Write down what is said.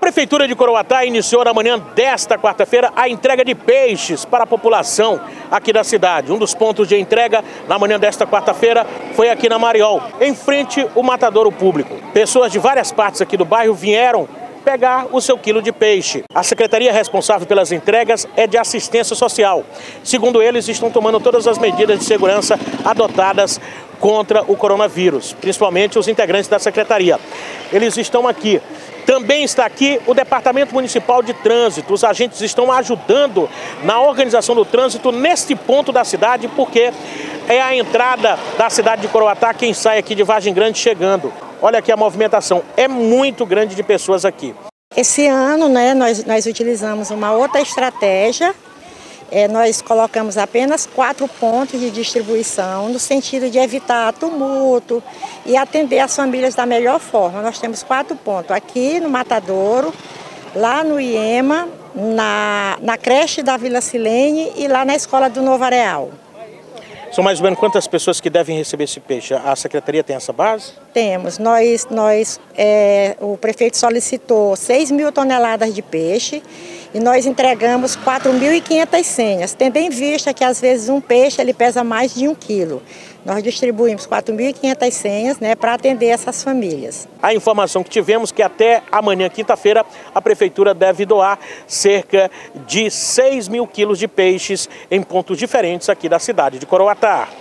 Prefeitura de Coroatá iniciou na manhã desta quarta-feira a entrega de peixes para a população aqui da cidade. Um dos pontos de entrega na manhã desta quarta-feira foi aqui na Mariol, em frente ao matadouro público. Pessoas de várias partes aqui do bairro vieram pegar o seu quilo de peixe. A secretaria responsável pelas entregas é de assistência social. Segundo eles, estão tomando todas as medidas de segurança adotadas contra o coronavírus, principalmente os integrantes da secretaria. Eles estão aqui. Também está aqui o Departamento Municipal de Trânsito. Os agentes estão ajudando na organização do trânsito neste ponto da cidade, porque é a entrada da cidade de Coroatá, quem sai aqui de Vargem Grande chegando. Olha aqui a movimentação, é muito grande de pessoas aqui. Esse ano, nós utilizamos uma outra estratégia. Nós colocamos apenas 4 pontos de distribuição, no sentido de evitar tumulto e atender as famílias da melhor forma. Nós temos 4 pontos aqui no Matadouro, lá no IEMA, na creche da Vila Silene e lá na escola do Novo Areal. São mais ou menos quantas pessoas que devem receber esse peixe? A secretaria tem essa base? Temos. O prefeito solicitou 6.000 toneladas de peixe e nós entregamos 4.500 senhas, tendo em vista que às vezes um peixe ele pesa mais de 1 quilo. Nós distribuímos 4.500 senhas, para atender essas famílias. A informação que tivemos é que até amanhã, quinta-feira, a prefeitura deve doar cerca de 6.000 quilos de peixes em pontos diferentes aqui da cidade de Coroatá.